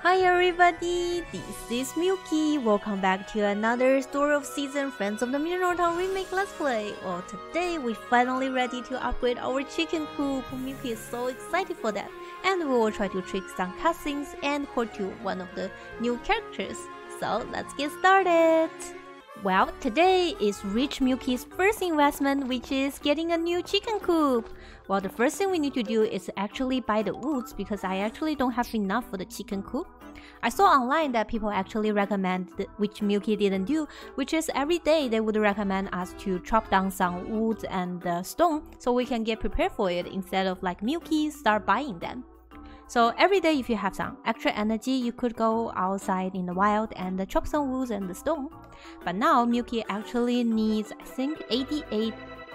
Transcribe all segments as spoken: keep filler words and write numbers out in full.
Hi everybody, this is Milky. Welcome back to another Story of Season Friends of the Milky Remake Let's Play. Well, today we're finally ready to upgrade our chicken coop. Milky is so excited for that. And we will try to trick some cutscenes and port to one of the new characters. So let's get started. Well, today is Rich Milky's first investment, which is getting a new chicken coop. Well, the first thing we need to do is actually buy the woods because I actually don't have enough for the chicken coop. I saw online that people actually recommend, which Milky didn't do, which is every day they would recommend us to chop down some wood and uh, stone so we can get prepared for it instead of like Milky start buying them. So every day if you have some extra energy, you could go outside in the wild and uh, chop some wood and the stone. But now Milky actually needs, I think, eighty-eight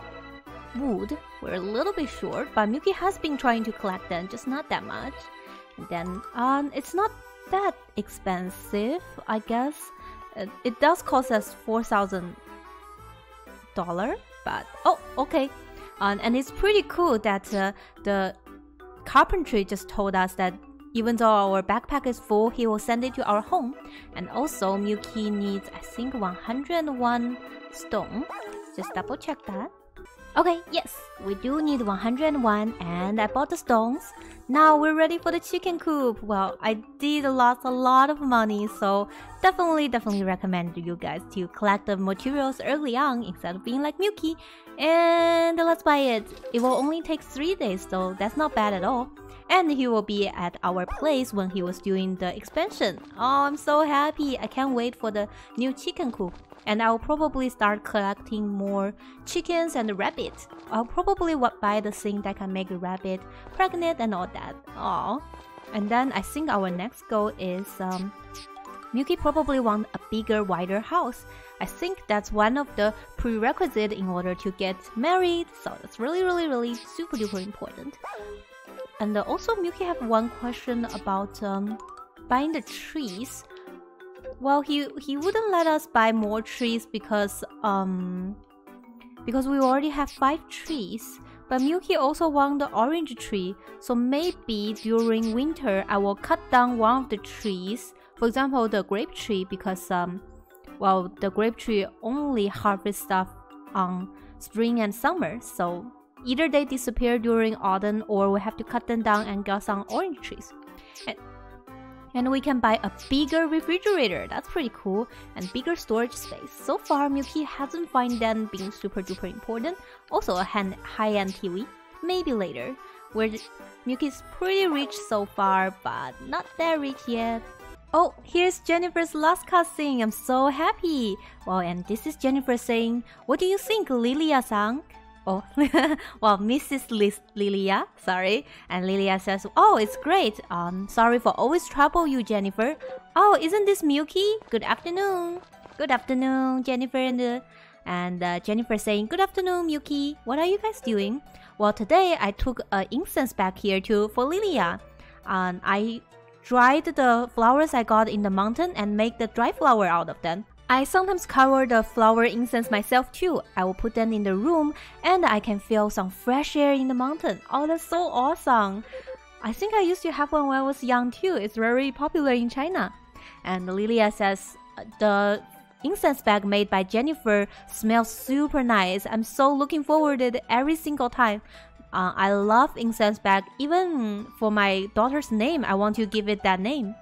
wood. We're a little bit short, but Milky has been trying to collect them, just not that much. And then um, it's not that expensive, I guess. It, it does cost us four thousand dollars, but oh, okay. Um, and it's pretty cool that uh, the carpentry just told us that even though our backpack is full, he will send it to our home. And also, Milky needs, I think, one hundred one stone. Just double check that. Okay, yes, we do need one hundred one, and I bought the stones. Now we're ready for the chicken coop. Well, I did lost a lot of money, so definitely, definitely recommend you guys to collect the materials early on instead of being like Milky. And let's buy it. It will only take three days, so that's not bad at all. And he will be at our place when he was doing the expansion. Oh, I'm so happy. I can't wait for the new chicken coop. And I'll probably start collecting more chickens and rabbits. I'll probably buy the thing that can make a rabbit pregnant and all that. Aww. And then I think our next goal is um, Milky probably wants a bigger, wider house. I think that's one of the prerequisites in order to get married. So that's really, really, really super duper important. And uh, also Milky have one question about um, buying the trees. Well, he he wouldn't let us buy more trees because um because we already have five trees. But Milky also wants the orange tree, so maybe during winter I will cut down one of the trees. For example, the grape tree, because um well the grape tree only harvests stuff on spring and summer, so either they disappear during autumn or we have to cut them down and get some orange trees. And And we can buy a bigger refrigerator. That's pretty cool. And bigger storage space. So far, Milky hasn't found them being super duper important. Also a high-end T V. Maybe later. Where Milky's pretty rich so far, but not that rich yet. Oh, here's Jennifer's last cutscene. I'm so happy. Well, and this is Jennifer saying, "What do you think, Lilia-san?" Oh, well, Missus Liz Lilia, sorry. And Lilia says, "Oh, it's great. Um, sorry for always trouble you, Jennifer. Oh, isn't this Milky? Good afternoon. Good afternoon, Jennifer." And, uh, and uh, Jennifer saying, "Good afternoon, Milky. What are you guys doing?" Well, today I took an incense back here to for Lilia. Um, I dried the flowers I got in the mountain and make the dry flower out of them. I sometimes cover the flower incense myself too. I will put them in the room and I can feel some fresh air in the mountain. Oh, that's so awesome. I think I used to have one when I was young too. It's very popular in China. And Lilia says the incense bag made by Jennifer smells super nice. I'm so looking forward to it every single time. Uh, I love incense bag. Even for my daughter's name, I want to give it that name.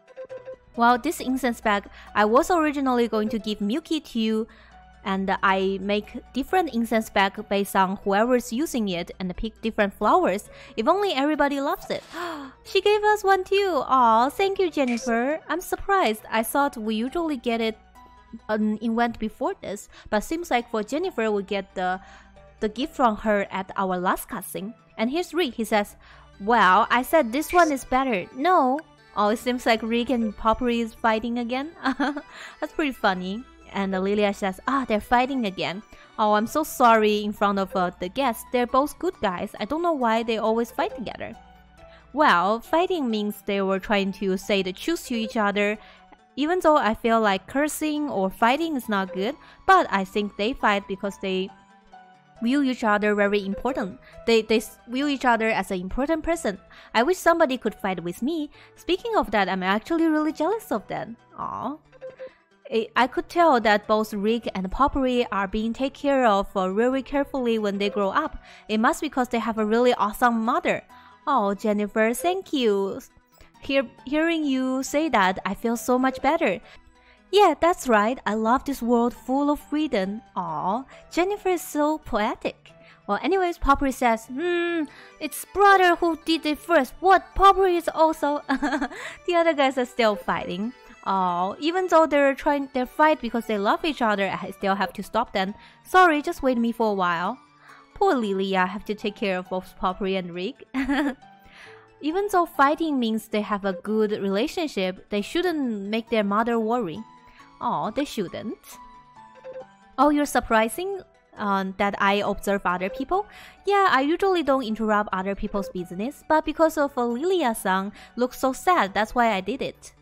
Well, this incense bag, I was originally going to give Milky to, and I make different incense bag based on whoever's using it and pick different flowers. If only everybody loves it. She gave us one too. Aw, thank you, Jennifer. I'm surprised. I thought we usually get it an event before this, but seems like for Jennifer we get the the gift from her at our last cutscene. And here's Rick. He says, "Well, I said this one is better." No. Oh, it seems like Rick and Poppy is fighting again. That's pretty funny. And Lilia says, "Ah, they're fighting again. Oh, I'm so sorry in front of uh, the guests. They're both good guys. I don't know why they always fight together." Well, fighting means they were trying to say the truth to each other. Even though I feel like cursing or fighting is not good, but I think they fight because they view each other very important. They, they view each other as an important person. I wish somebody could fight with me. Speaking of that, I'm actually really jealous of that. Aww. I could tell that both Rick and Poppy are being taken care of uh, very carefully when they grow up. It must be because they have a really awesome mother. Oh, Jennifer, thank you. Hear, hearing you say that, I feel so much better. Yeah, that's right. I love this world full of freedom. Aw, Jennifer is so poetic. Well, anyways, Poppy says, hmm, it's brother who did it first. What? Poppy is also... The other guys are still fighting. Oh, even though they're trying their fight because they love each other, I still have to stop them. Sorry, just wait me for a while. Poor Lily, I have to take care of both Poppy and Rick. Even though fighting means they have a good relationship, they shouldn't make their mother worry. Oh, they shouldn't. Oh, you're surprising um, that I observe other people? Yeah, I usually don't interrupt other people's business, but because of uh, Lilia-san looks so sad, that's why I did it.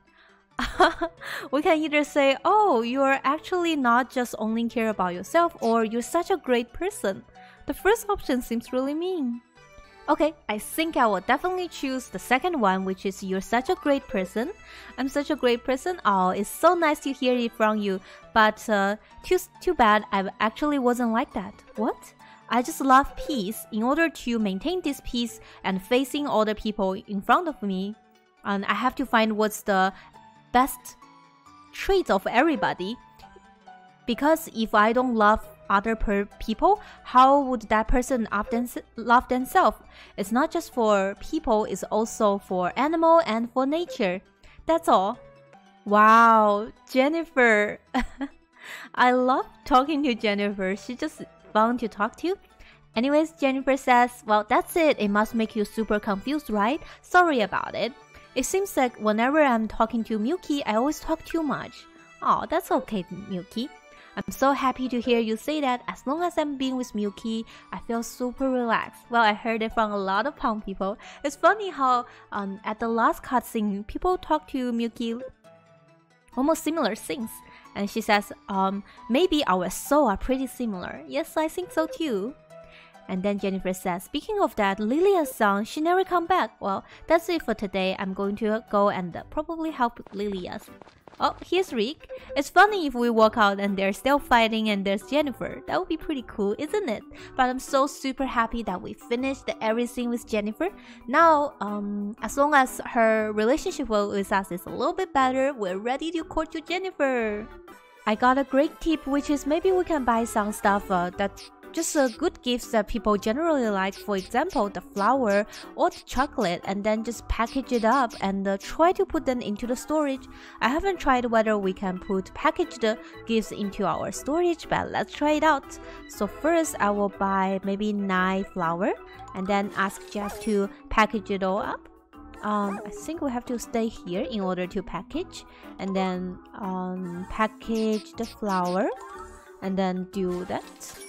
We can either say, oh, you're actually not just only care about yourself, or you're such a great person. The first option seems really mean. Okay, I think I will definitely choose the second one, which is you're such a great person. I'm such a great person. Oh, it's so nice to hear it from you. But uh, too, too bad I actually wasn't like that. What? I just love peace. In order to maintain this peace and facing all the people in front of me, and I have to find what's the best traits of everybody, because if I don't love other per people, how would that person often love themselves? It's not just for people, it's also for animal and for nature. That's all. Wow, Jennifer. I love talking to Jennifer. She's just fun to talk to. Anyways, Jennifer says, well, that's it. It must make you super confused, right? Sorry about it. It seems like whenever I'm talking to Milky, I always talk too much. Oh, that's okay, Milky. I'm so happy to hear you say that. As long as I'm being with Milky, I feel super relaxed. Well, I heard it from a lot of Pong people. It's funny how um, at the last cutscene, people talk to Milky almost similar things. And she says, um, maybe our souls are pretty similar. Yes, I think so too. And then Jennifer says, speaking of that, Lilia-san, she never come back. Well, that's it for today. I'm going to go and uh, probably help Lilia. Oh, here's Rick. It's funny if we walk out and they're still fighting and there's Jennifer. That would be pretty cool, isn't it? But I'm so super happy that we finished everything with Jennifer. Now, um, as long as her relationship with us is a little bit better, we're ready to court to Jennifer. I got a great tip, which is maybe we can buy some stuff uh, that just uh, good gifts that people generally like, for example, the flower or the chocolate, and then just package it up and uh, try to put them into the storage. I haven't tried whether we can put packaged gifts into our storage, but let's try it out. So first I will buy maybe nine flower and then ask Jeff to package it all up. Um, I think we have to stay here in order to package, and then um, package the flower and then do that.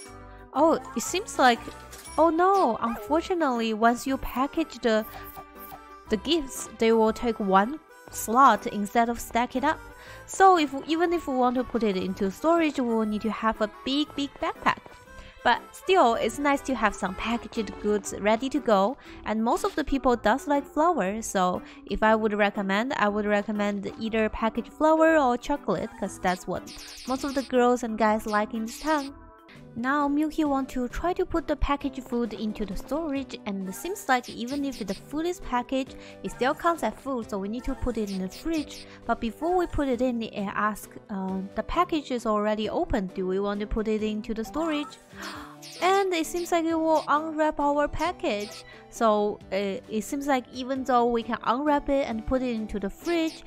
Oh, it seems like, oh no, unfortunately, once you package the, the gifts, they will take one slot instead of stack it up. So if even if we want to put it into storage, we will need to have a big, big backpack. But still, it's nice to have some packaged goods ready to go, and most of the people does like flour, so if I would recommend, I would recommend either packaged flour or chocolate, because that's what most of the girls and guys like in this town. Now Milky wants to try to put the packaged food into the storage, and it seems like even if the food is packaged, it still counts as food, so we need to put it in the fridge. But before we put it in, it asks, uh, the package is already open, do we want to put it into the storage? And it seems like it will unwrap our package. So uh, it seems like even though we can unwrap it and put it into the fridge,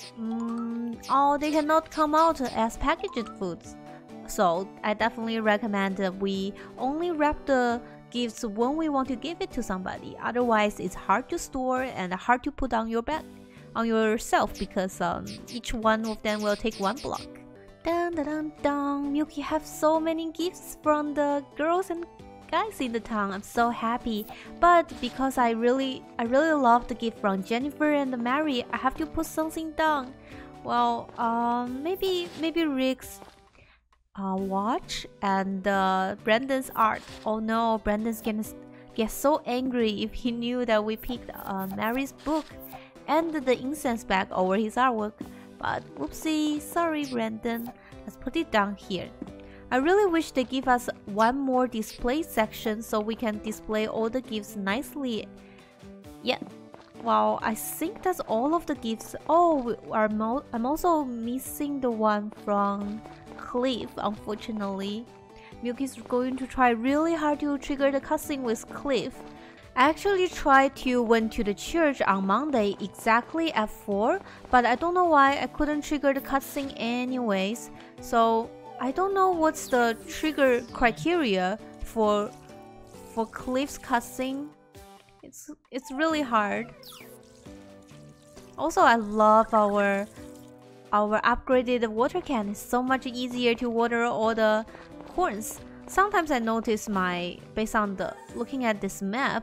um, oh, they cannot come out as packaged foods. So I definitely recommend that we only wrap the gifts when we want to give it to somebody. Otherwise, it's hard to store and hard to put on your bag, on yourself, because um, each one of them will take one block. Dun dun dun dun! Milky have so many gifts from the girls and guys in the town. I'm so happy. But because I really, I really love the gift from Jennifer and Mary, I have to put something down. Well, um, maybe, maybe Rick's. uh, watch and uh, Brandon's art. Oh no, Brandon's gonna get so angry if he knew that we picked uh, Mary's book and the incense bag over his artwork. But whoopsie, sorry Brandon. Let's put it down here. I really wish they give us one more display section so we can display all the gifts nicely. Yeah, wow, I think that's all of the gifts. Oh, I'm also missing the one from Cliff, unfortunately. Milky's going to try really hard to trigger the cutscene with Cliff. I actually tried to went to the church on Monday exactly at four, but I don't know why I couldn't trigger the cutscene anyways. So I don't know what's the trigger criteria for for Cliff's cutscene. It's it's really hard. Also, I love our our upgraded water can. It's so much easier to water all the corns. Sometimes I notice my based on the looking at this map,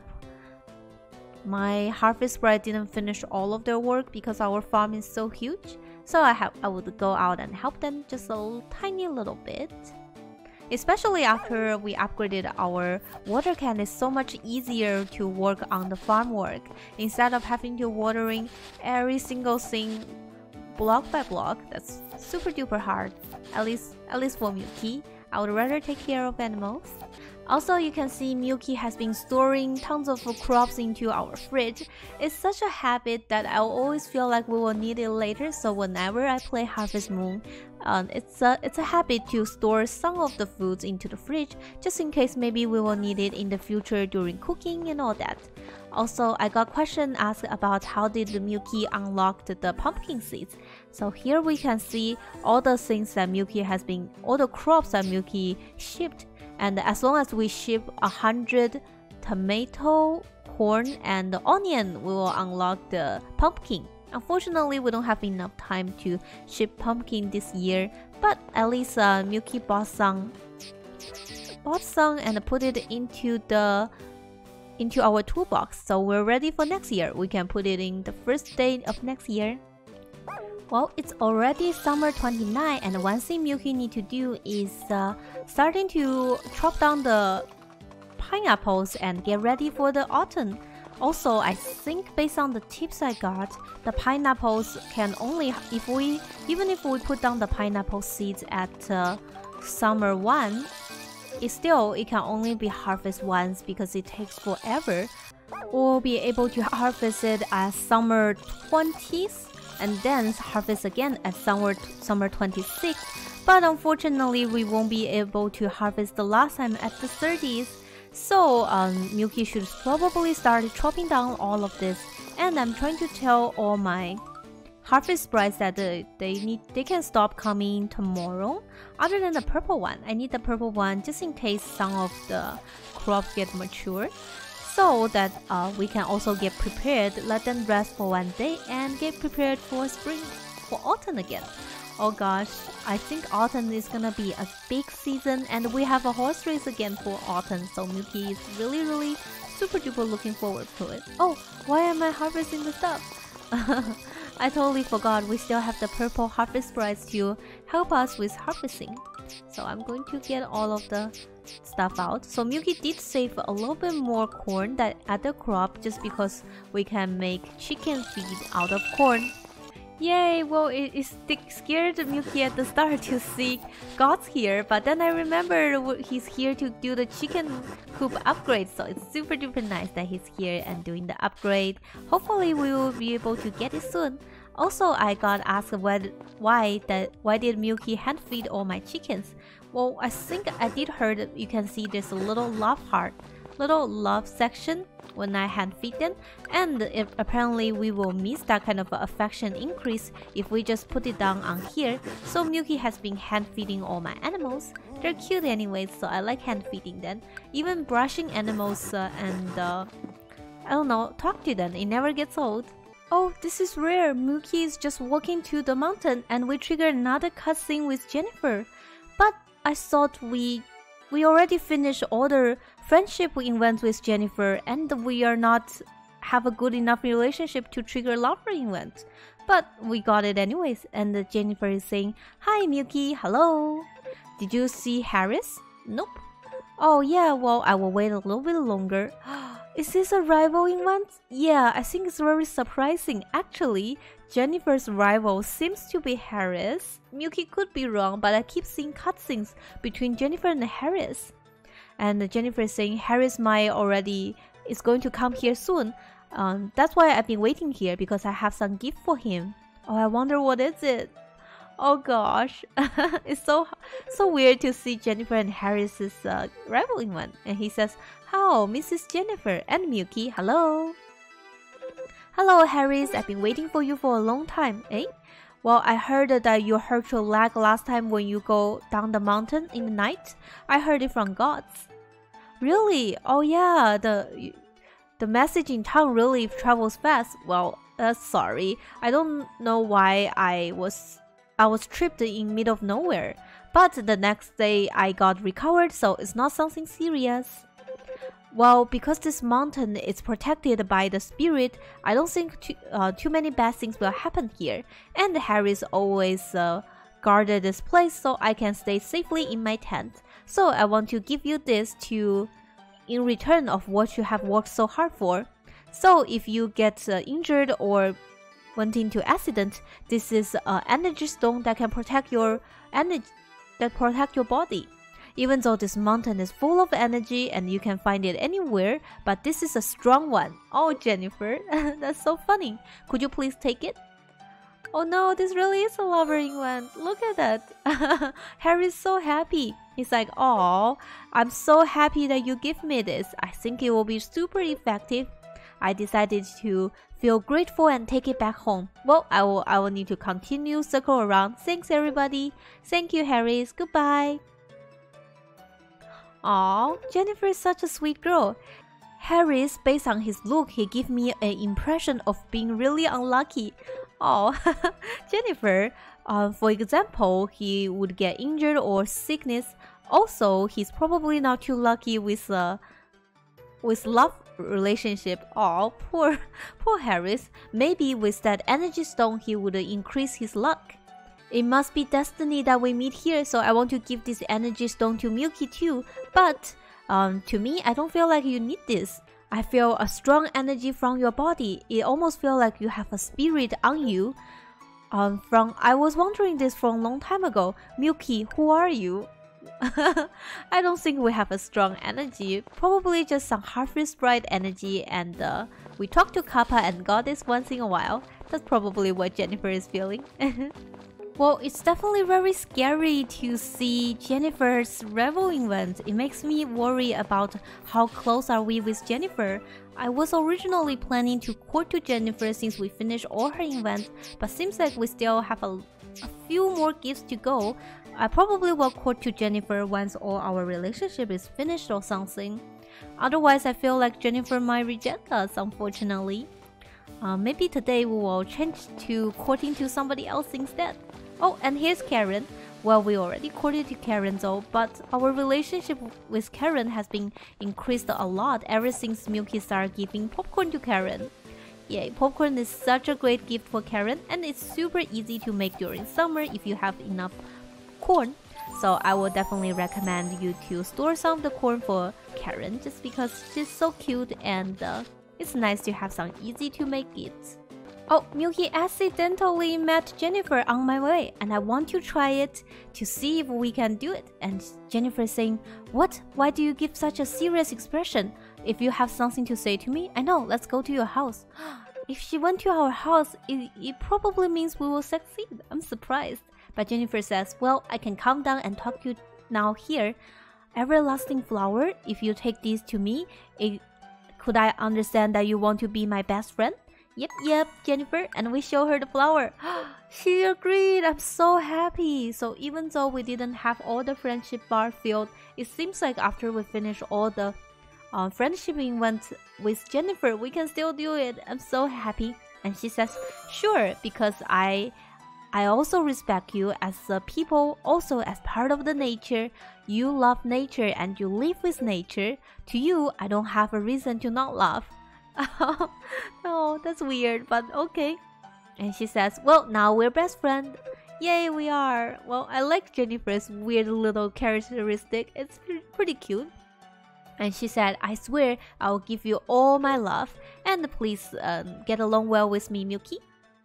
my harvest sprite didn't finish all of their work because our farm is so huge. So I have I would go out and help them just a little, tiny little bit. Especially after we upgraded our water can, it's so much easier to work on the farm work instead of having to watering every single thing block by block. That's super duper hard. At least at least for Milky. I would rather take care of animals. Also, you can see Milky has been storing tons of crops into our fridge. It's such a habit that I always feel like we will need it later, so whenever I play Harvest Moon, um, it's, a, it's a habit to store some of the foods into the fridge, just in case maybe we will need it in the future during cooking and all that. Also, I got question asked about how did the Milky unlock the pumpkin seeds. So here we can see all the things that Milky has been, all the crops that Milky shipped. And as long as we ship a hundred tomato, corn, and onion, we will unlock the pumpkin. Unfortunately, we don't have enough time to ship pumpkin this year, but at least uh, Milky bought some, bought some and put it into the into our toolbox. So we're ready for next year. We can put it in the first day of next year. Well, it's already summer twenty-nine, and one thing Milky need to do is uh, starting to chop down the pineapples and get ready for the autumn. Also, I think based on the tips I got, the pineapples can only, if we, even if we put down the pineapple seeds at uh, summer one, it still, it can only be harvested once because it takes forever. We'll be able to harvest it at summer twenties. And then harvest again at summer summer twenty-six, but unfortunately we won't be able to harvest the last time at the thirties. So um, Milky should probably start chopping down all of this, and I'm trying to tell all my harvest sprites that uh, they need they can stop coming tomorrow. Other than the purple one, I need the purple one just in case some of the crops get mature. So that uh, we can also get prepared, let them rest for one day and get prepared for spring, for autumn again. Oh gosh, I think autumn is gonna be a big season and we have a horse race again for autumn. So Milky is really really super duper looking forward to it. Oh, why am I harvesting the stuff? I totally forgot we still have the purple harvest sprites to help us with harvesting. So I'm going to get all of the stuff out. So Milky did save a little bit more corn than other crop just because we can make chicken feed out of corn. Yay! Well, it, it scared Milky at the start to see God's here, but then I remembered he's here to do the chicken coop upgrade, so it's super duper nice that he's here and doing the upgrade. Hopefully we will be able to get it soon. Also, I got asked why, why that why did Milky hand feed all my chickens? Well, I think I did heard you can see there's a little love heart, little love section when I hand feed them, and if apparently we will miss that kind of affection increase if we just put it down on here. So Milky has been hand feeding all my animals. They're cute anyways, so I like hand feeding them. Even brushing animals uh, and uh, I don't know, talk to them. It never gets old. Oh, this is rare. Milky is just walking to the mountain and we trigger another cutscene with Jennifer. But I thought we we already finished all the friendship events with Jennifer and we are not have a good enough relationship to trigger lover event. But we got it anyways, and Jennifer is saying, "Hi Milky, hello." Did you see Harris? Nope. Oh yeah, well, I will wait a little bit longer. Is this a rival event? Yeah, I think it's very surprising. Actually, Jennifer's rival seems to be Harris. Milky could be wrong, but I keep seeing cutscenes between Jennifer and Harris. And Jennifer is saying Harris might already is going to come here soon. Um, that's why I've been waiting here, because I have some gift for him. Oh, I wonder what is it? Oh gosh, it's so so weird to see Jennifer and Harris's uh, rivaling one. And he says, "How, Missus Jennifer and Milky, hello." Hello, Harris. I've been waiting for you for a long time. Eh? Well, I heard that you hurt your leg last time when you go down the mountain in the night. I heard it from gods. Really? Oh yeah, the the message in town really travels fast. Well, uh, sorry, I don't know why I was. I was tripped in middle of nowhere, but the next day I got recovered, so it's not something serious. Well, because this mountain is protected by the spirit, I don't think too, uh, too many bad things will happen here. And Harris always uh, guarded this place so I can stay safely in my tent. So I want to give you this to, in return of what you have worked so hard for. So if you get uh, injured or went into accident, this is an energy stone that can protect your energy, that protect your body. Even though this mountain is full of energy and you can find it anywhere, but this is a strong one. Oh, Jennifer, that's so funny. Could you please take it? Oh no, this really is a lovering one. Look at that. Harry's so happy. He's like, oh, I'm so happy that you give me this. I think it will be super effective. I decided to feel grateful and take it back home. Well, I will I will need to continue circle around. Thanks everybody. Thank you, Harris. Goodbye. Aw, Jennifer is such a sweet girl. Harris, based on his look, he gave me an impression of being really unlucky. Oh, Jennifer, uh, for example, he would get injured or sickness. Also, he's probably not too lucky with uh, with love relationship. Oh, poor, poor Harris. Maybe with that energy stone, he would increase his luck. It must be destiny that we meet here, so I want to give this energy stone to Milky too. But um, to me, I don't feel like you need this. I feel a strong energy from your body. It almost feels like you have a spirit on you. Um, from I was wondering this from a long time ago. Milky, who are you? I don't think we have a strong energy. Probably just some Harvest Sprite energy, and uh, we talk to Kappa and Goddess once in a while. That's probably what Jennifer is feeling. Well, it's definitely very scary to see Jennifer's rival event. It makes me worry about how close are we with Jennifer. I was originally planning to court to Jennifer since we finished all her events, but seems like we still have a, a few more gifts to go. I probably will court to Jennifer once all our relationship is finished or something. Otherwise, I feel like Jennifer might reject us, unfortunately. Uh, maybe today we will change to courting to somebody else instead. Oh, and here's Karen. Well, we already courted to Karen though, but our relationship with Karen has been increased a lot ever since Milky started giving popcorn to Karen. Yay, popcorn is such a great gift for Karen, and it's super easy to make during summer if you have enough corn. So I will definitely recommend you to store some of the corn for Karen, just because she's so cute and uh, it's nice to have some easy to make gifts. Oh, Milky accidentally met Jennifer on my way, and I want to try it to see if we can do it. And Jennifer is saying, what? Why do you give such a serious expression? If you have something to say to me, I know, let's go to your house. If she went to our house, it, it probably means we will succeed. I'm surprised. But Jennifer says, well, I can calm down and talk to you now here. Everlasting flower, if you take these to me, it, could I understand that you want to be my best friend? Yep, yep, Jennifer, and we show her the flower. She agreed. I'm so happy. So even though we didn't have all the friendship bar filled, it seems like after we finish all the uh, friendship events with Jennifer, we can still do it. I'm so happy. And she says, sure, because I I also respect you as a people, also as part of the nature. You love nature and you live with nature. To you, I don't have a reason to not love. Oh, that's weird, but okay. And she says, well, now we're best friends. Yay, we are! Well, I like Jennifer's weird little characteristic. It's pretty cute. And she said, I swear I'll give you all my love. And please um, get along well with me, Milky.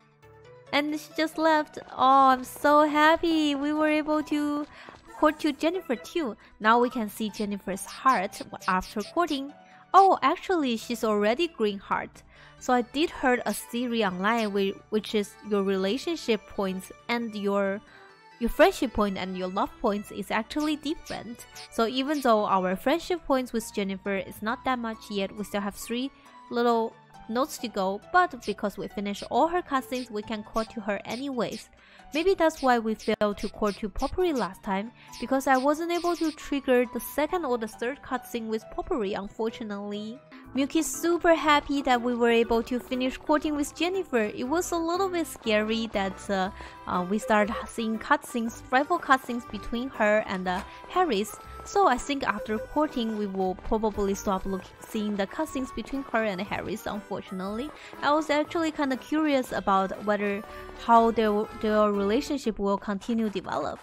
And she just left. Oh, I'm so happy. We were able to court to Jennifer too. Now we can see Jennifer's heart after courting. Oh, actually, she's already green heart. So I did heard a theory online which is your relationship points and your your friendship point and your love points is actually different. So even though our friendship points with Jennifer is not that much yet, we still have three little notes to go, but because we finished all her cutscenes, we can court to her anyways. Maybe that's why we failed to court to Potpourri last time, because I wasn't able to trigger the second or the third cutscene with Potpourri, unfortunately. Milky's super happy that we were able to finish courting with Jennifer. It was a little bit scary that uh, uh, we started seeing cutscenes, rival cutscenes between her and uh, Harris. So I think after courting, we will probably stop looking, seeing the cutscenes between her and Harris, unfortunately. I was actually kind of curious about whether how their, their relationship will continue to develop.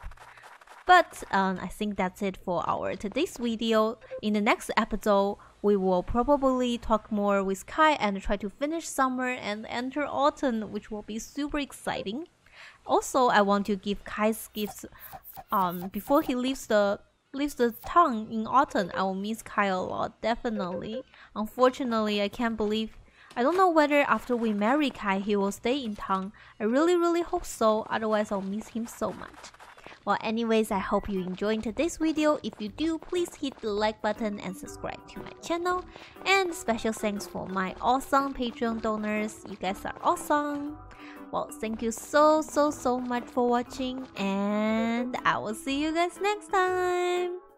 But um, I think that's it for our today's video. In the next episode, we will probably talk more with Kai and try to finish summer and enter autumn, which will be super exciting. Also, I want to give Kai's gifts um, before he leaves the leaves the town in autumn. I will miss Kai a lot, definitely. Unfortunately, I can't believe, I don't know whether after we marry Kai, he will stay in town. I really, really hope so, otherwise I'll miss him so much. Well, anyways, I hope you enjoyed today's video. If you do, please hit the like button and subscribe to my channel. And special thanks for my awesome Patreon donors. You guys are awesome. Well, thank you so, so, so much for watching, and I will see you guys next time.